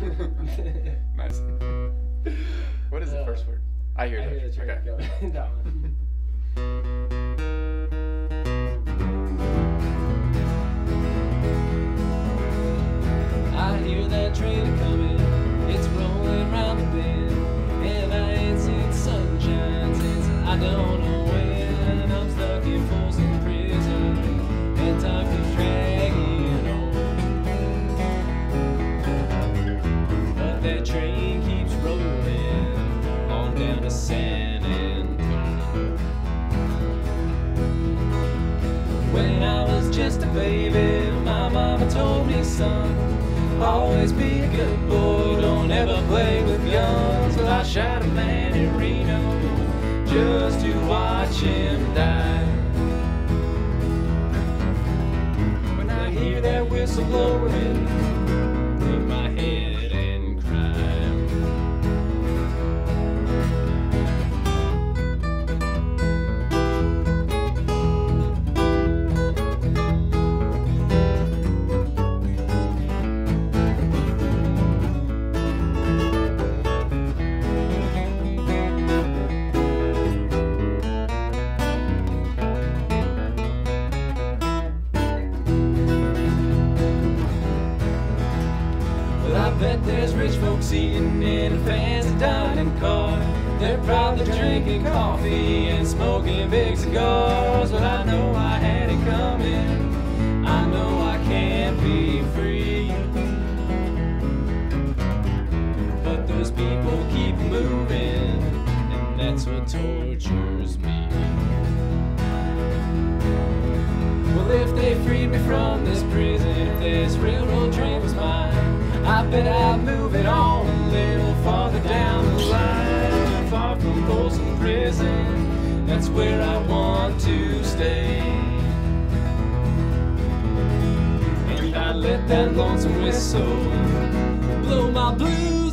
Nice. What is the first word? I hear that. the train going. That one. I hear that train coming, it's rolling round the bend, and I ain't seen sunshine since I don't know when. I'm stuck in Folsom Prison, and time keeps dragging on. But that train keeps rolling on down to San Antonio. When I was just a baby, my mama told me, son, always be a good boy, don't ever play with guns. Well, I shot a man in Reno just to watch him die. When I hear that whistle blowing, lean my head and cry. I bet there's rich folks eating in a fancy dining car. They're probably drinking coffee and smoking big cigars. But I know I had it coming, I know I can't be free. But those people keep moving, and that's what tortures me. Well, if they freed me from this prison, if this railroad train was mine, I bet I'd move it on a little farther down the line. Far from Folsom Prison, that's where I want to stay. And I let that lonesome whistle blow my blues